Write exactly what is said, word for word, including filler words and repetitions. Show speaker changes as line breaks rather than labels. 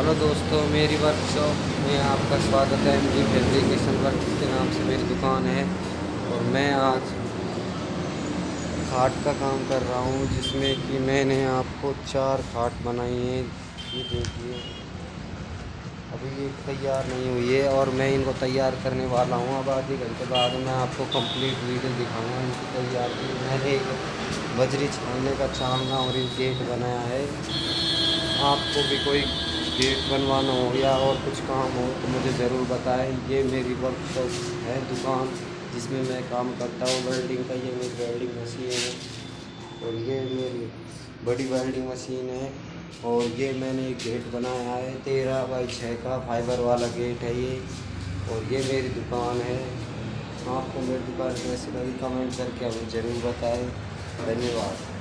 Hello दोस्तों, मेरी workshop में आपका स्वागत है। एम जी फैब्रिकेशन वर्क के नाम से मेरी दुकान है और मैं आज खाट का काम कर रहा हूँ, जिसमें कि मैंने आपको चार खाट बनाई हैं। ये देखिए, अभी ये तैयार नहीं हुई है और मैं इनको तैयार करने वाला हूँ। अब आधे घंटे बाद मैं आपको कंप्लीट वीडियो दिखाऊंगा इनकी तैयार की। मैंने एक बजरी छानने का चांदना और एक गेट बनाया है। आपको भी कोई गेट बनवाना हो या और कुछ काम हो तो मुझे ज़रूर बताएं। ये मेरी वर्कशॉप है, दुकान जिसमें मैं काम करता हूँ वेल्डिंग का। ये मेरी वेल्डिंग मशीन है और ये मेरी बड़ी वेल्डिंग मशीन है। और ये मैंने एक गेट बनाया है, तेरह बाई छः का फाइबर वाला गेट है ये। और ये मेरी दुकान है। आपको मेरी दुकान कैसी लगी कमेंट करके हमें ज़रूर बताएं। धन्यवाद।